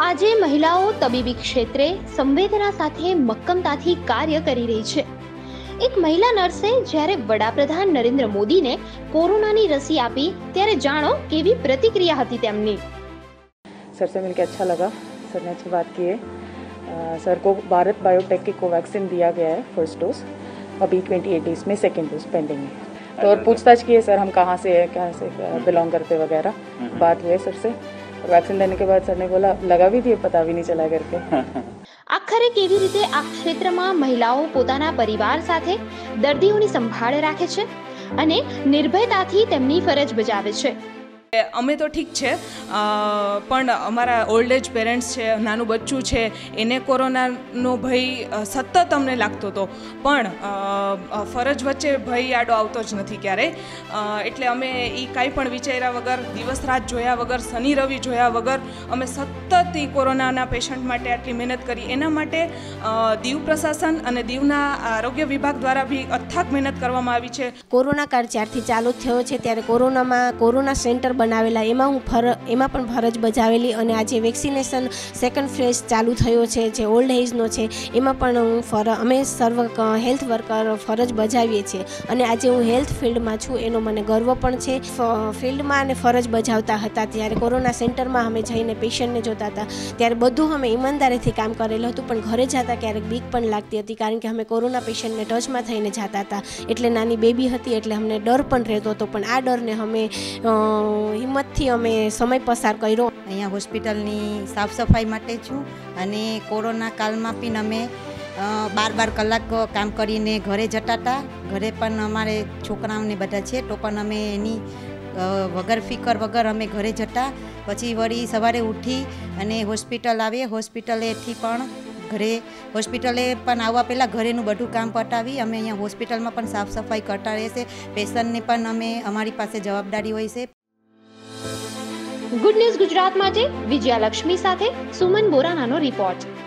આજે મહિલાઓ તબીબી ક્ષેત્રે સંવેદના સાથે મક્કમતાથી કાર્ય કરી રહી છે। એક મહિલા નર્સે જ્યારે વડાપ્રધાન નરેન્દ્ર મોદીને કોરોનાની રસી આપી ત્યારે જાણો કેવી પ્રતિક્રિયા હતી તેમની। सर से मिलकर अच्छा लगा। सर ने अच्छी बात की है। सर को भारत बायोटेक की कोवैक्सीन दिया गया है फर्स्ट डोज, अभी 28 डेज में सेकेंड डोज पेंडिंग है। तो और पूछताछ की है सर हम कहाँ से बिलोंग करते वगैरह, बात हुई है सर से। और वैक्सीन देने के बाद सर ने बोला लगा भी थी पता भी नहीं चला करके। આખરે કેવી રીતે આ ક્ષેત્રમાં મહિલાઓ પોતાના પરિવાર સાથે દર્દીઓની સંભાળ રાખે છે અને નિર્ભયતાથી તેમની ફરજ બજાવે છે। અમે તો ઠીક છે, પણ અમારા ઓલ્ડ એજ પેરેન્ટ્સ છે, નાનું બચ્ચું છે, એને કોરોનાનો ભય સતત અમને લાગતો હતો, પણ ફરજ વચ્ચે ભય આડો આવતો જ નથી ક્યારેય। એટલે અમે એ કાંઈ પણ વિચાર્યા વગર, દિવસ રાત જોયા વગર, શનિ રવિ જોયા વગર અમે સતત એ કોરોનાના પેશન્ટ માટે આટલી મહેનત કરી। એના માટે દીવ પ્રશાસન અને દીવના આરોગ્ય વિભાગ દ્વારા બી અથાગ મહેનત કરવામાં આવી છે। કોરોના કાળ જ્યારથી ચાલુ થયો છે ત્યારે કોરોના સેન્ટર બનાવેલા, એમાં એમાં પણ ફરજ બજાવેલી અને આજે વેક્સિનેશન સેકન્ડ ફેઝ ચાલુ થયો છે જે ઓલ્ડ એજનો છે, એમાં પણ અમે સર્વ હેલ્થ વર્કર ફરજ બજાવીએ છીએ અને આજે હું હેલ્થ ફિલ્ડમાં છું એનો મને ગર્વ પણ છે। ફિલ્ડમાં અને ફરજ બજાવતા હતા ત્યારે કોરોના સેન્ટરમાં અમે જઈને પેશન્ટને જોતા હતા ત્યારે બધું અમે ઈમાનદારીથી કામ કરેલું હતું, પણ ઘરે જતા ક્યારેક બીક પણ લાગતી હતી કારણ કે અમે કોરોના પેશન્ટને ટચમાં થઈને જતા હતા, એટલે નાની બેબી હતી એટલે અમને ડર પણ રહેતો હતો, પણ આ ડરને અમે હિંમતથી અમે સમય પસાર કર્યો। અહીંયા હોસ્પિટલની સાફ સફાઈ માટે છું અને કોરોના કાળમાં પણ અમે 12 કલાક કામ કરીને ઘરે જતા હતા। ઘરે પણ અમારે છોકરાઓને બધા છે તો પણ અમે એની વગર ફિકર વગર અમે ઘરે જતા, પછી વળી સવારે ઉઠી અને હોસ્પિટલ આવીએ, હોસ્પિટલેથી પણ હોસ્પિટલે પણ આવવા પહેલાં ઘરેનું બધું કામ પતાવી અમે અહીંયા હોસ્પિટલમાં પણ સાફ સફાઈ કરતા રહેશે। પેશન્ટને પણ અમે અમારી પાસે જવાબદારી હોય છે। ગુડ ન્યૂઝ ગુજરાત માટે વિજયા લક્ષ્મી સાથે સુમન બોરાનાનો રિપોર્ટ।